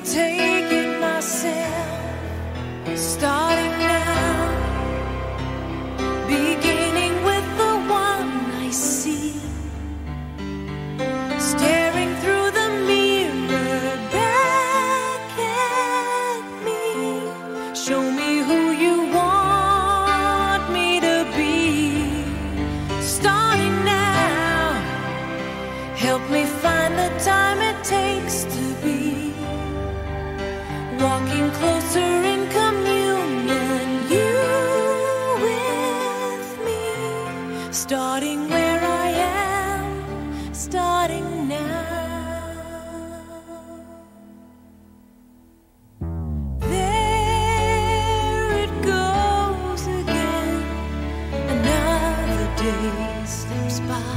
take it myself, starting now, beginning with the one I see, staring through the mirror back at me. Show me who you want me to be, starting now. Help me find the time it takes to be walking closer in communion, you with me, starting where I am, starting now. There it goes again, another day slips by.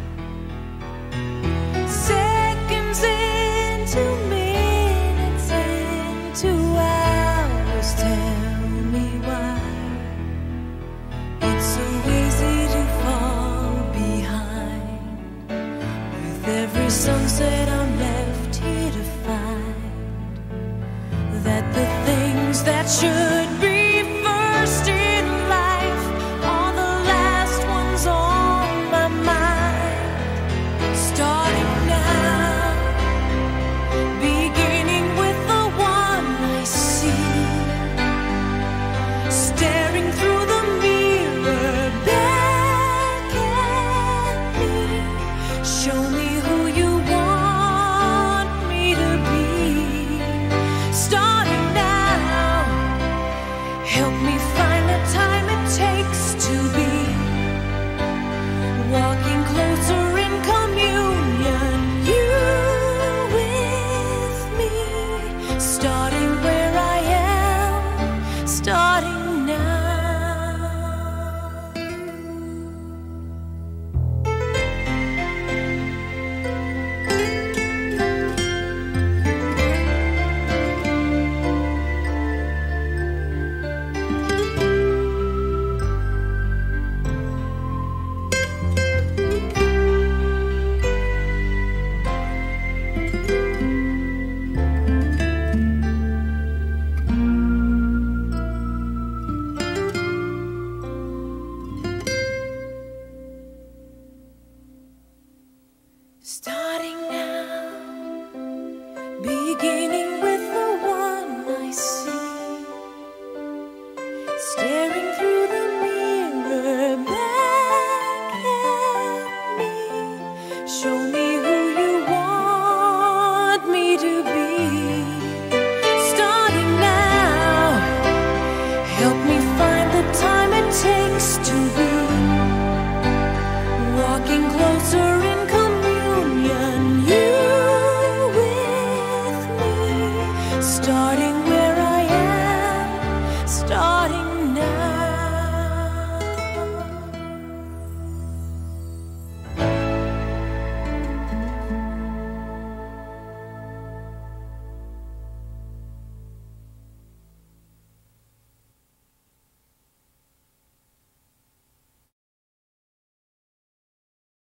Seconds into minutes, into hours, tell me why it's so easy to fall behind. With every sunset I'm left here to find that the things that should be first in life are the last ones on my mind. Starting now, beginning with the one I see, staring through the mirror back at me. Show me who you want me to be, starting now. Help me find the time it takes to be walking closer in communion, you with me, starting